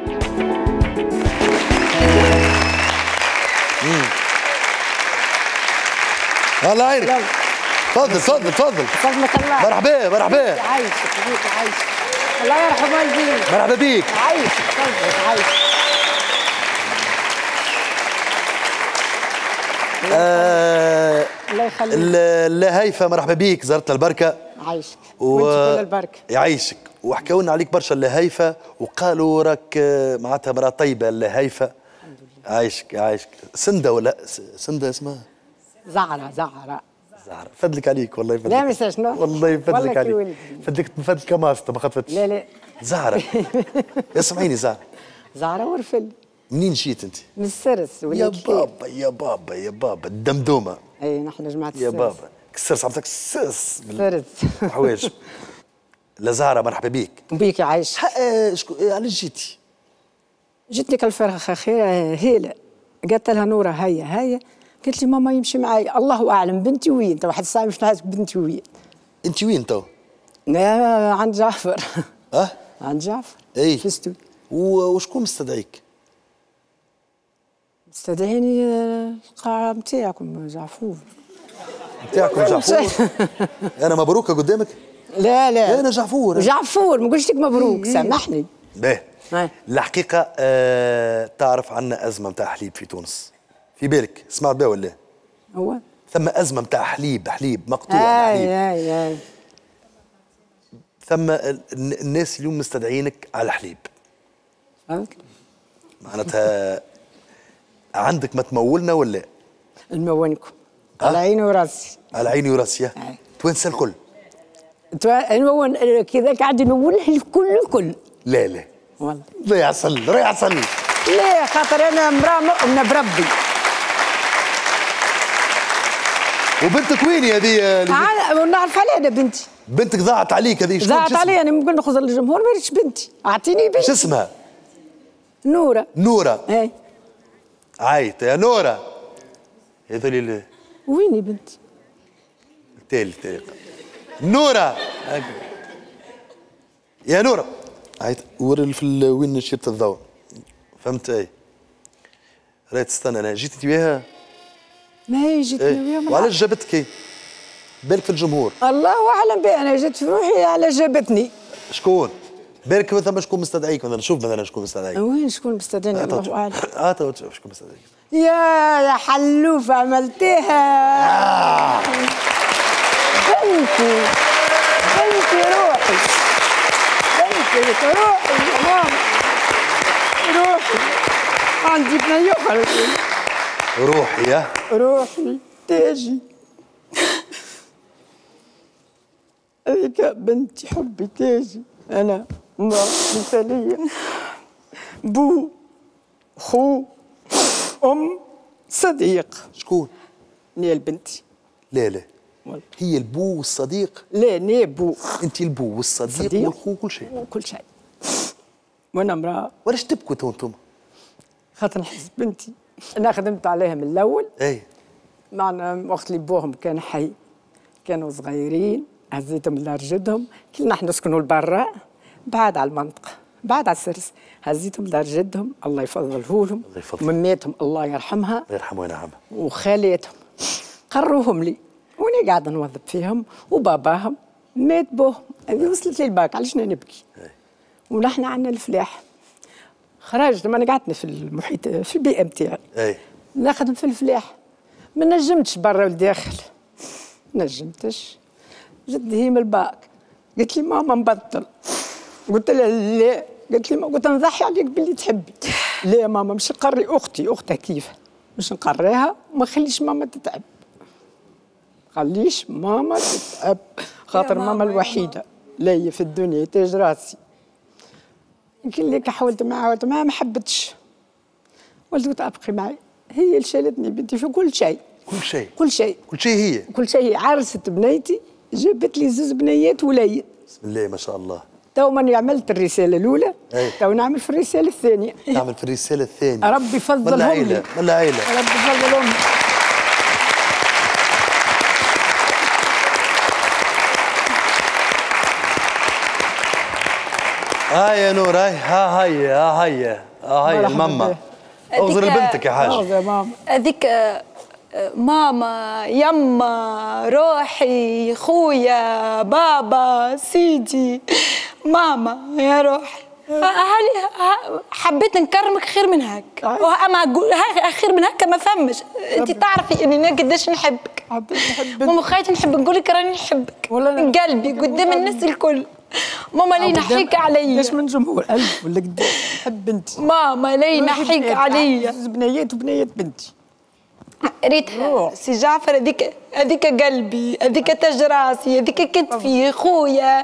الله يعينك. تفضل تفضل تفضل. فضلك الله. مرحبا مرحبا. عايشك بيك عايشك. الله يرحم والديك. مرحبا بيك. عايشك فضلك عايشك. الله يخليك. الهيفا مرحبا بيك، زرت البركه. عايشك وانت كل البركه. يعيشك. وحكاوا لنا عليك برشا الهيفا وقالوا راك معناتها مرأة طيبه الهيفا. الحمد لله. عايشك عايشك. سنده ولا سنده اسمها؟ زعرة زعرة. زهرة. فدلك عليك والله يفدلك. لا ما شنو؟ والله يفدلك عليك. فدلك من فضلك كماسطة ما خطفتش. لا لا. زهرة. اسمعيني زهرة. زهرة ورفل. منين جيت انت؟ من السرس يا بابا يا بابا يا بابا الدمدومة. اي نحن جماعة السرس. يا بابا السرس عرفتك السرس. السرس. حوايج. لا زهرة مرحبا بيك. بيك عايش. علاش جيتي؟ جيتني كالفرخة خير هيلة. قالت لها نورة هيا قالت لي ماما يمشي معي. الله اعلم بنتي وين تو واحد الساعة مش نعرف بنتي وين. انت وين تو؟ لا عند جعفر. عند جعفر. اي فستو. وشكون مستدعيك؟ مستدعيني القاعة نتاعكم جعفور. نتاعكم جعفور؟ انا مبروكة قدامك؟ لا انا جعفور. جعفور ما قلتش لك مبروك سامحني. باهي. الحقيقة تعرف عنا أزمة متاع حليب في تونس. في بالك سمعت بها ولا؟ هو ثم أزمة متاع حليب مقطوع حليب. اي ثم الناس اليوم مستدعينك على حليب. معناتها عندك ما تمولنا ولا؟ نمولكم على عيني وراسي. على عيني وراسي. توانسة الكل. نمول كذا قاعد نموله الكل. لا والله لا يعسل لا خاطر انا امراه مؤمنه بربي. وبنتك وين هذه؟ نعرف عليها انا بنتي. بنتك ضاعت عليك هذه. ضاعت علي انا ممكن نخرج للجمهور ما ريتش بنتي. اعطيني بنتي. شو اسمها؟ نورة. اي عايت يا نورة. هذول ويني بنتي؟ تالي نورة. يا نورة. عايت وري في وين نشيط الضوء. فهمت اي. راهي تستنى انا جيت وياها. ما هي جيتني وياها. وعلاش جابتك؟ بالك في الجمهور. الله اعلم بها انا جيت في روحي على جابتني. شكون؟ بالك مثلا شكون مستدعيك مثلا نشوف مثلا شكون مستدعيك. وين شكون مستدعيني الله اعلم. تو تشوف شكون مستدعيك. يا حلوفه عملتيها. بنتي روحي. بنتي روحي يا ماما. روحي. عندي بنية أخرى. روحي تاجي. هذيك بنتي حبي تاجي. أنا امرأة مثالية. بو خو أم صديق. شكون؟ نيل بنتي. لا هي البو والصديق. لا نيبو. انت البو والصديق والخو كل شيء. وانا امراه. ولاش تبكوا انتم؟ خاطر نحس بنتي. انا خدمت عليها من الاول. اي معنا وقت اللي بوهم كان حي كانوا صغيرين هزيتهم لدار جدهم. كلنا احنا نسكنوا لبرا بعاد على المنطقه بعاد على السرس. هزيتهم لدار جدهم الله يفضله لهم. مماتهم الله يرحمها. الله يرحمها وينعمها. وخالاتهم قروهم لي وانا قاعده نوظف فيهم. وباباهم مات بوهم. هذه وصلت لي الباك علاش نبكي. ونحن عندنا الفلاح. خرجت ما انا قعدتني في المحيط في البيئه نتاعي. نخدم في الفلاح. ما نجمتش برا والداخل. ما نجمتش. جد هي من الباك قالت لي ماما نبطل. قلت لها لا. قالت لي قلت نضحي عليك باللي تحبي. لا يا ماما مش نقري اختها كيف مش نقريها وما خليش ماما تتعب. خليش ماما تتعب خاطر ماما الوحيده ليا في الدنيا تاج راسي. يمكن لك حاولت معها ما حبتش. قلت ابقي معي. هي اللي شالتني بنتي في كل شيء. كل شيء. عرست بنيتي جابت لي زوج بنيات وليد. بسم الله ما شاء الله. تو ماني عملت الرساله الاولى. تو نعمل في الرساله الثانيه. تعمل في الرساله الثانيه. ربي يفضلهم لي. من العائله. ربي يفضلهم لي. هاي يا نور، هاي هاي الماما. اغزر لبنتك يا حاج. يا ماما. هذيك ماما، يما، روحي، خويا، بابا، سيدي، ماما يا روحي. حبيت نكرمك خير من هيك، اما خير من هيك ما فهمش. انت تعرفي اني انا قداش نحبك. ماما خايتي نحب نقول لك راني نحبك من قلبي قدام الناس الكل. ماما لي نحيك عليا. قداش من جمهور قلب ولا قداش نحب بنتي. ماما لي نحيك عليا. بنيات وبنيات بنتي. ريتها سي جعفر، هذيك قلبي، هذيك تاج راسي، هذيك كتفي، خويا،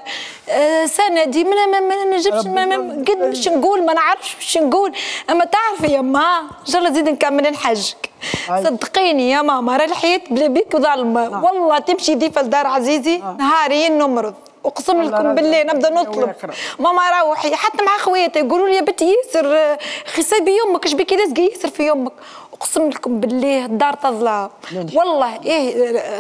سندي. ما نجمش قد باش نقول، ما نعرفش باش نقول. اما تعرفي يا ما ان شاء الله زيد نكمل نحجك. صدقيني يا ماما، راه الحياه بلا بيك ظلمه. والله تمشي ضيفه لدار عزيزي نهارين نمرض، اقسم لكم بالله نبدا نطلب ماما روحي. حتى مع خواتي يقولوا لي يا بنتي ياسر خصي بيمك، اش بكي لازقه ياسر في يمك. اقسم لكم بالله الدار تظلم والله. ايه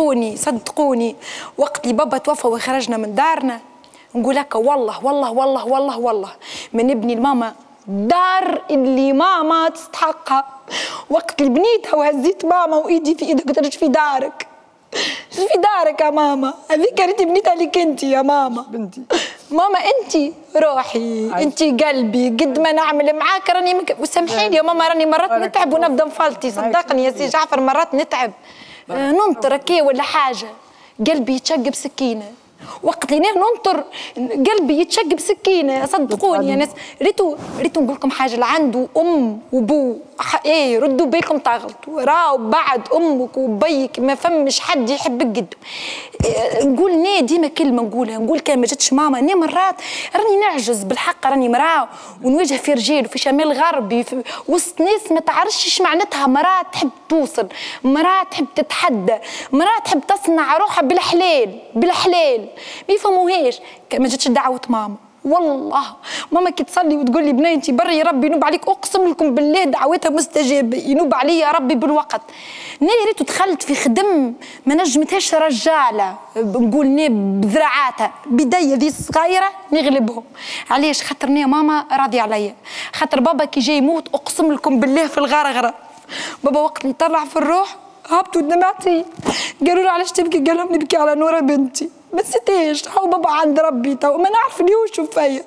صدقوني وقت اللي بابا توفى وخرجنا من دارنا نقول هكا والله والله والله والله والله ما نبني لماما دار اللي ماما تستحقها. وقت اللي بنيتها وهزيت ماما وايدي في ايدك، قلت في دارك، في دارك يا ماما. هذيك ريتي بنيتها لك انت يا ماما. بنتي ماما انت روحي، انت قلبي. قد ما نعمل معاك راني وسامحيني يا ماما، راني مرات نتعب ونبدا نفلتي. صدقني يا سي جعفر مرات نتعب ننطر كي ولا حاجه قلبي يتشق بسكينه. وقت اللي ننطر قلبي يتشق بسكينه. صدقوني يا ناس. ريتو نقول لكم حاجه، اللي عنده ام وبو ايه ردوا بالكم تغلطوا. راهو بعد امك وبيك ما فمش حد يحبك قدهم. نقول ني ديما كلمه نقولها، نقول كان ما جاتش ماما ني مرات راني نعجز بالحق، راني مراه ونواجه في رجال وفي شمال غربي في وسط ناس ما تعرفش ايش معناتها. مرات تحب توصل، مرات تحب تتحدى، مرات تحب تصنع روحها بالحلال ما يفهموهاش. ما جاتش دعوه ماما والله. ماما كي تصلي وتقول لي بنيتي بري يا ربي ينوب عليك، اقسم لكم بالله دعوتها مستجابه، ينوب علي يا ربي بالوقت. ناري ريتو دخلت في خدم ما نجمتهاش رجاله، نقول ني بذراعاتها بدايه ذي الصغيره نغلبهم. علاش؟ خاطر ني ماما راضيه عليا. خاطر بابا كي جاي يموت اقسم لكم بالله في الغرغره بابا وقت اللي طلع في الروح هبطوا دمعتي. قالوا له علاش تبكي؟ قال لهم نبكي على نوره بنتي. ما نسيتهاش، هو بابا عند ربي تو ما نعرف اللي هو شوف فيا.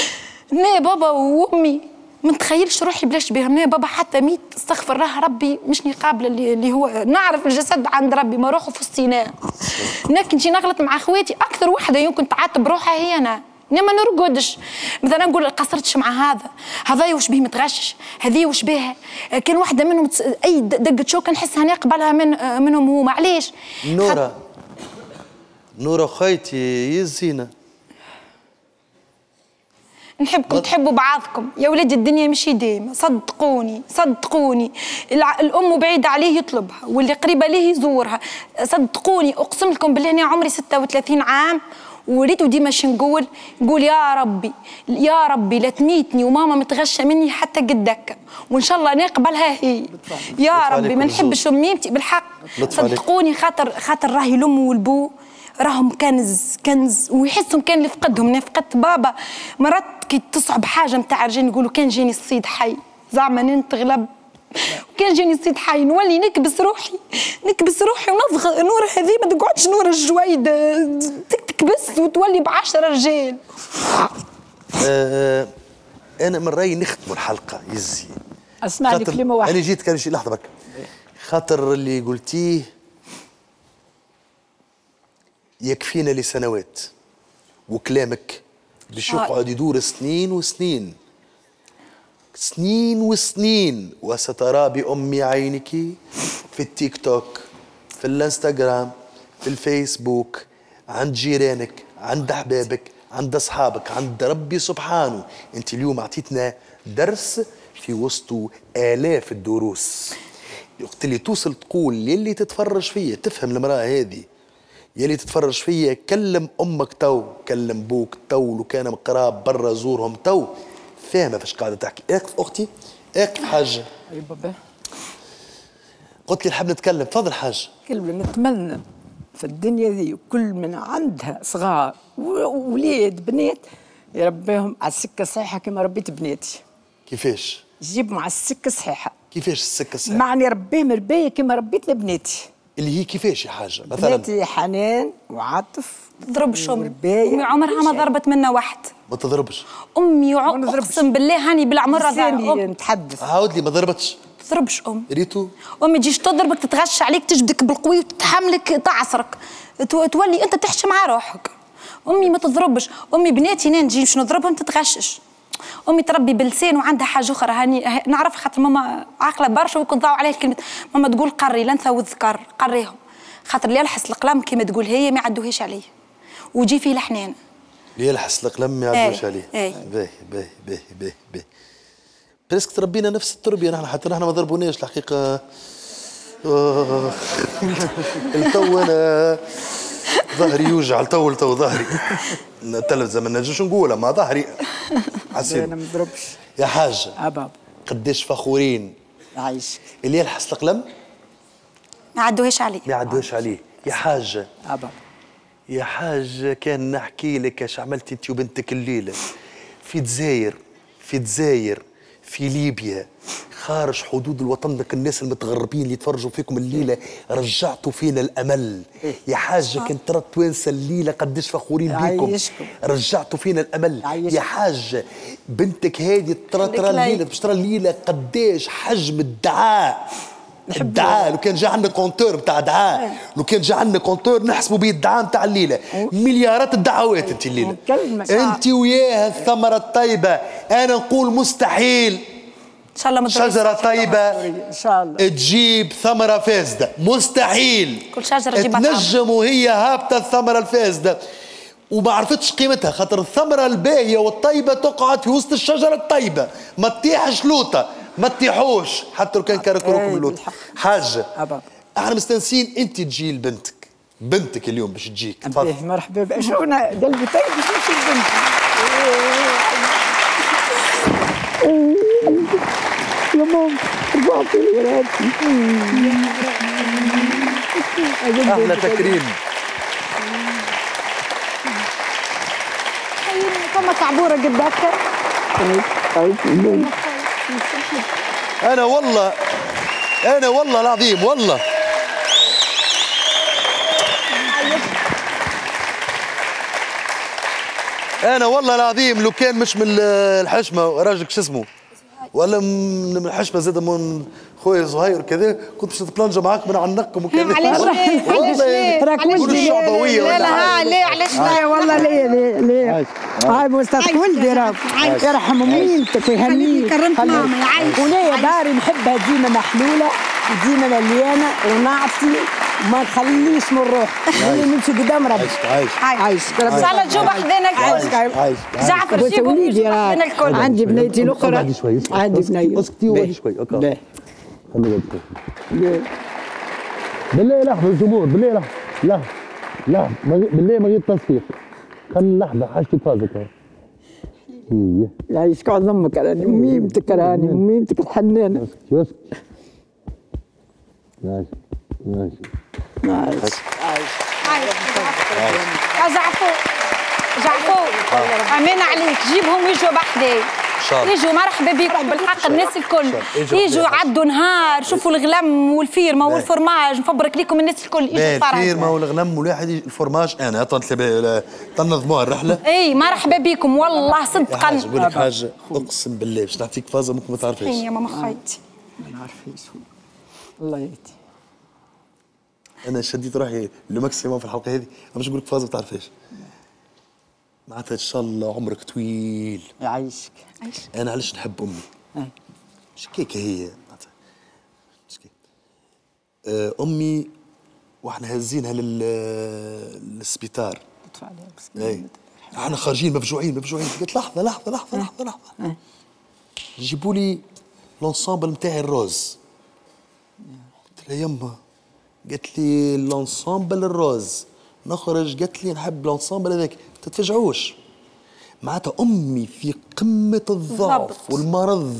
نا بابا وامي ما نتخيلش روحي بلاش بهم. نا بابا حتى ميت استغفر الله ربي مشني قابله اللي هو نعرف الجسد عند ربي ما روحه في الصيناء. لكن نجي نغلط مع خواتي اكثر وحده يمكن تعاتب روحها هي انا. ما نرقدش مثلا نقول قصرتش مع هذا وش بيه متغشش، هذه وش بيها. كان واحده منهم اي دقه شوكه نحسها نقبلها منهم هو. معليش نورة خيتي يا زينة، نحبكم تحبوا بعضكم يا ولادي. الدنيا مشي ديما. صدقوني الام بعيده عليه يطلبها واللي قريبه ليه يزورها. صدقوني اقسم لكم بالله انا عمري 36 عام وريتو ديما نقول يا ربي لا تميتني وماما متغشه مني حتى قدك، وان شاء الله نقبلها هي يا ربي. ما نحبش اميمتي بالحق. صدقوني خاطر راهي الام والبو راهم كنز ويحسهم كان اللي فقدهم. انا فقدت بابا مرات كي تصعب حاجه نتاع رجال يقولوا كان جاني الصيد حي زعما نتغلب، وكان جاني الصيد حي نولي نكبس روحي ونضغط. نور هذه ما تقعدش نور الجويد تكبس وتولي ب10 رجال. انا من رايي نختموا الحلقه يزي. اسمع لي كلمه واحده. انا جيت كان شي لحظه برك. خاطر اللي قلتيه يكفينا لسنوات، وكلامك باش يقعد يدور سنين وسنين. وسترى بأم عينك في التيك توك، في الانستغرام، في الفيسبوك، عند جيرانك، عند أحبابك، عند أصحابك، عند ربي سبحانه. أنت اليوم أعطيتنا درس في وسط آلاف الدروس. وقت اللي توصل تقول يلي تتفرج فيا، تفهم المرأة هذه يلي تتفرج فيا، كلم أمك تو، كلم بوك تو، لو كان قراب برا زورهم تو. فاهمة فاش قاعدة تحكي. اقف أختي، اقف حاجة. أي بابا قلت لي نحب نتكلم، تفضل حاجة. كلمة نتمنى في الدنيا ذي كل من عندها صغار وولاد بنات يربيهم على السكه الصحيحه كما ربيت بناتي. كيفاش؟ جيبهم على السكه الصحيحه. كيفاش السكه الصحيحه؟ معني ربيهم ربايه كما ربيت لبناتي. اللي هي كيفاش يا حاجه؟ مثلا بناتي حنان وعاطف. تضربش امي. رباية. امي عمرها ما ضربت منا واحد. ما تضربش. امي اقسم بالله هاني بالعمر نتحدث. عاود لي ما ضربتش. تضربش امي. ريتو امي تجيش تضربك تتغش عليك تجبدك بالقوي وتحملك تعصرك تولي انت تحشي مع روحك. امي ما تضربش. امي بناتي نجي باش نضربهم تتغشش. امي تربي بلسان وعندها حاجه اخرى هاني نعرف خاطر ماما عاقله برشا وكنت ضاو عليها الكلمه. ماما تقول قري لا نثوذ قريهم خاطر اللي يلحس القلم كيما تقول هي ما يعدوهاش عليه ويجي فيه الحنان. اللي يلحس القلم ما يعدوش عليه. باهي باهي باهي باهي باهي. بريسك تربينا نفس التربيه نحن حتى نحن ما ضربوناش الحقيقه. التو انا ظهري يوجع التو ظهري. التلفزه ما نجمش نقولها مع ظهري. انا ما نضربش يا حاجه. بابا قداش فخورين. عايشك. اللي يلحس القلم ما يعدوهاش عليه. ما يعدوهاش عليه. يا حاجه. بابا يا حاج كان نحكي لك اش عملتي انت وبنتك الليله في دزاير في ليبيا خارج حدود الوطن لك الناس المتغربين اللي يتفرجوا فيكم الليله رجعتوا فينا الامل. يا حاجه كنت ترى التوانسه الليله قداش فخورين بيكم. رجعتوا فينا الامل. يا حاجه بنتك هذه ترى الليله باش ترى الليله قداش حجم الدعاء. الدعاء لو كان جا عندنا كونتور بتاع دعاء لو كان جا عندنا كونتور نحسبوا به الدعاء بتاع الليله مليارات الدعوات انت الليله انت وياها الثمره الطيبه. انا نقول مستحيل ان شاء الله ما شجره طيبه ان شاء الله تجيب ثمره فاسده. مستحيل. كل شجره تجيب تنجم وهي هابطه الثمره الفاسده وما عرفتش قيمتها خاطر الثمره الباهيه والطيبه تقعد في وسط الشجره الطيبه ما تطيحش لوطه ما تطيحوش حتى لو كان كركروكم اللوط. حاجه احنا مستانسين انت تجي لبنتك. بنتك اليوم باش تجيك. تفضل. مرحبا بك. شوفنا قلبي طيب باش نمشي لبنتك. يا ماما رجعتي لي راسي. احلى تكريم. كما كعبوره قد هكا. انا والله العظيم والله انا والله العظيم لو كان مش من الحشمه راجلك شو اسمه ولا من الحشمه زاد من خويا زهير كذا كنت باش نتبلنجا معاك من عنقكم وكذا. علاش ليه؟ راك ولدي. الشعبويه لا لا ليه علاش لا والله ليه هاي مستر ولدي راك يرحم ميمتك ويهنيك. كرمت ماما يعيش. وليا داري نحبها ديما محلوله وديما مليانه ونعطي وما نخليش من روح. نمشي قدام ربي. عايش ان شاء الله تجوب حدينا الكل. جعفر جيبوا يجوب حدينا الكل. عندي بنيتي الاخرى. عندي بنيتي. اسكتي وهدي شوي. لا خلي بالك. بالله لحظه الجمهور بالله لحظه بالله ما غير تصفيق. خلي لحظه حاجتي فازك. يعيشك على ضمك راني ميمتك راني ميمتك الحنانه. اسكتي ماشي يا زعفو امان عليك جيبهم ويجوا بحداي. يجوا مرحبا بكم بالحق الناس الكل يجوا عدوا نهار شوفوا الغلم والفيرما والفرماج نفبرك لكم الناس الكل يجوا فرح. الفيرما والغلم والواحد الفرماج انا تنظموها الرحله. اي مرحبا بكم والله صدقا. نقول لك حاجه اقسم بالله باش نعطيك فازه ممكن ما تعرفيش. يا ماما خايتي ما نعرفيش الله يهدي. انا شديت روحي لماكسيموم في الحلقه هذه باش نقول لك فازه ما تعرفيش. معناتها ان شاء الله عمرك طويل. يعيشك. انا علاش نحب امي مش كيكه هي مش كيكه. امي واحنا هازينها للسبيطار. اي احنا خارجين مفجوعين قلت لحظه جيبوا لي لونسامبل نتاعي الروز. قلت لها يما قالت لي لونسامبل الروز. نخرج قالت لي نحب لونسامبل هذاك. ما تتفجعوش. معناتها امي في قمه الضعف والمرض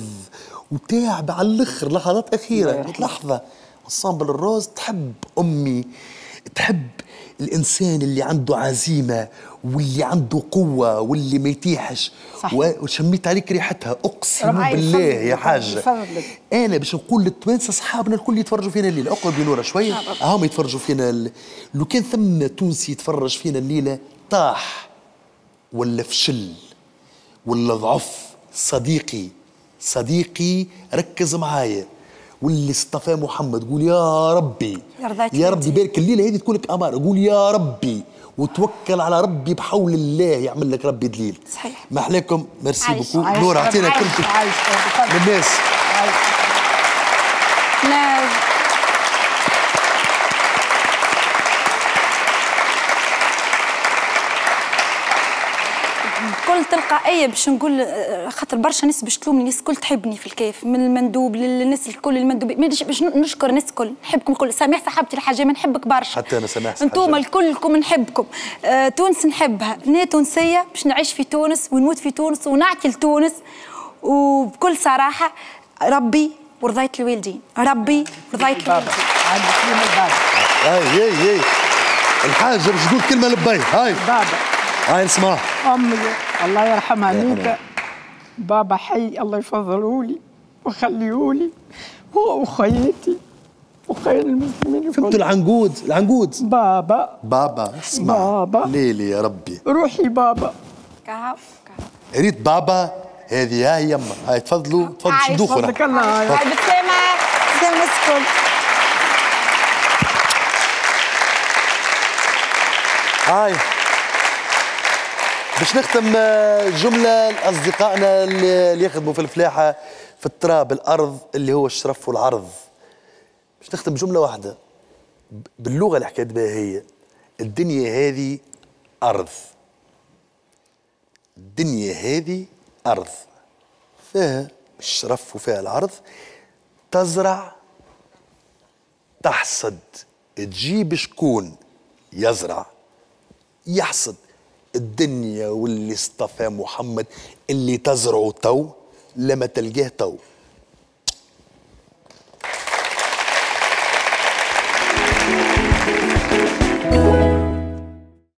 وتاعب على الاخر لحظات اخيره. قلت لحظه انصامبل الروز تحب امي تحب الانسان اللي عنده عزيمه واللي عنده قوه واللي ما يتيحش. وشميت عليك ريحتها، اقسم بالله يا حاجه. انا باش نقول للتوانسه اصحابنا الكل يتفرجوا فينا الليله، اقرب بنوره شويه هم يتفرجوا فينا لو كان ثم تونسي يتفرج فينا الليله طاح ولا فشل ولا ضعف، صديقي ركز معايا، واللي اصطفى محمد قول يا ربي يا ربي بارك الليله هذه تكون لك امانه، قول يا ربي وتوكل على ربي بحول الله يعمل لك ربي دليل. صحيح. ما احلاكم، ميرسي بوكو. نور اعطينا كلمتك للناس. بكل تلقائيه باش نقول، خاطر برشا ناس باش تلومني، الناس الكل تحبني في الكيف، من المندوب للناس الكل المندوبين، باش نشكر الناس الكل، نحبكم الكل. سامح صاحبتي الحاجه ما نحبك برشا، حتى انا سامح انتم الكلكم نحبكم. تونس نحبها، انا تونسيه باش نعيش في تونس ونموت في تونس ونعطي لتونس، وبكل صراحه ربي ورضيت الوالدين، ربي ورضيت الوالدين. هاي الحاجه باش تقول كلمه لبي. هاي بابا، هاي نسمع. أمي الله يرحمها ميتة، بابا حي الله يفضله لي وخليه لي، هو وخيتي وخير المسلمين. فهمتوا العنقود بابا اسمع بابا ليلي يا ربي روحي بابا كهو ريت بابا هذه. هاي يما هاي تفضلوا شدوخوا. تفضلك الله. هاي بالسلامة الكل. هاي باش نختم جملة لأصدقائنا اللي يخدموا في الفلاحة في التراب الأرض اللي هو الشرف والعرض. باش نختم جملة واحدة باللغة اللي حكيت بها هي: الدنيا هذه أرض، الدنيا هذه أرض فيها الشرف وفيها العرض، تزرع تحصد، تجيب شكون يزرع يحصد. الدنيا واللي اصطفى محمد اللي تزرعه تو لما تلقاه تو.